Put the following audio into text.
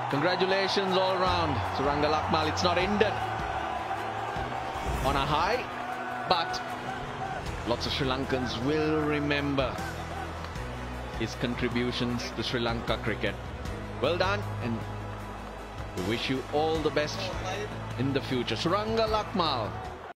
Congratulations all round, Suranga Lakmal. It's not ended on a high, but lots of Sri Lankans will remember his contributions to Sri Lanka cricket. Well done, and we wish you all the best in the future. Suranga Lakmal.